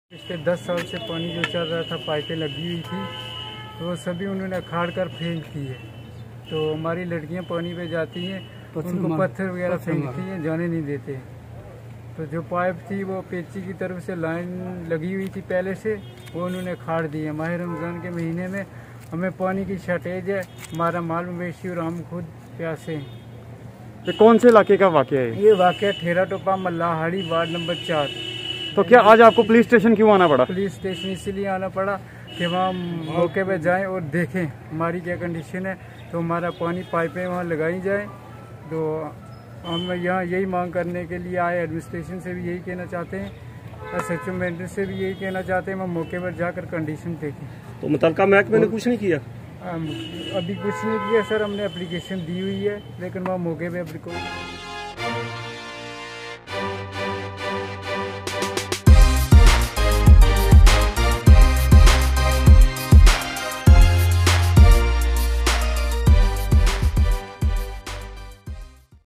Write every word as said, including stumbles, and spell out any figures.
पिछले दस साल से पानी जो चल रहा था, पाइपें लगी हुई थी, तो वो सभी उन्होंने अखाड़ कर फेंक दी है। तो हमारी लड़कियां पानी पे जाती हैं, उनको पत्थर वगैरह फेंकती हैं, जाने नहीं देते। तो जो पाइप थी वो पेची की तरफ से लाइन लगी हुई थी पहले से, वो उन्होंने अखाड़ दी है। माह रमज़ान के महीने में हमें पानी की शॉर्टेज है, हमारा माल मवेशी और हम खुद प्यासे हैं। ये कौन से इलाके का वाकया है? ये वाकया ठेरा टोपा मल्लाहाड़ी वार्ड नंबर चार। तो क्या आज आपको पुलिस स्टेशन क्यों आना पड़ा? पुलिस स्टेशन इसलिए आना पड़ा कि वहाँ मौके पे जाएं और देखें हमारी क्या कंडीशन है, तो हमारा पानी पाइपें वहाँ लगाई जाए। तो हम यहाँ यही मांग करने के लिए आए, एडमिनिस्ट्रेशन से भी यही कहना चाहते हैं, एस एच ओ मेंटर से भी यही कहना चाहते हैं, हम मौके पर जाकर कंडीशन देखें। तो मुतलका महकमे ने कुछ नहीं किया? अभी कुछ नहीं किया सर, हमने एप्लीकेशन दी हुई है, लेकिन वहाँ मौके पर अभी कोई